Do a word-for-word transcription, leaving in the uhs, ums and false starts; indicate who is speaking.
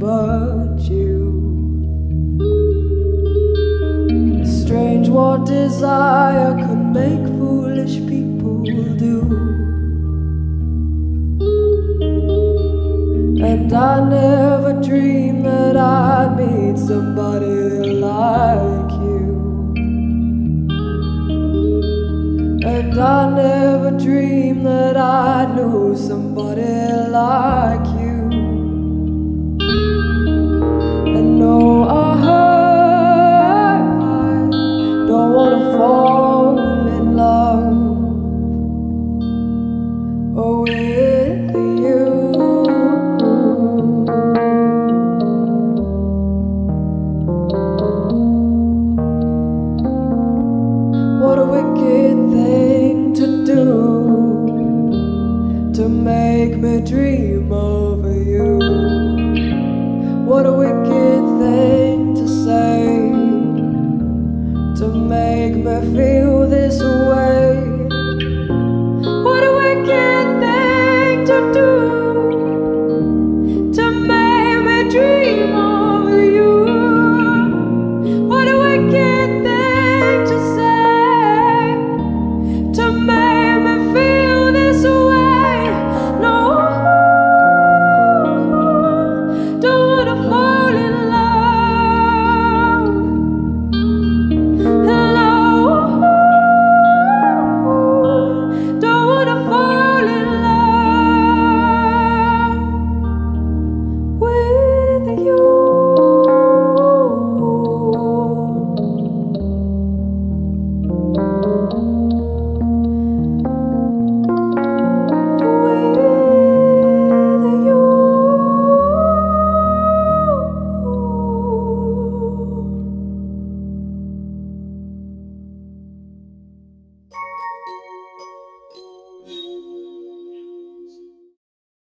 Speaker 1: but you. It's strange what desire could make foolish people do. And I never dreamed that I'd meet somebody like you. And I never dreamed that I'd know somebody like you. And no, I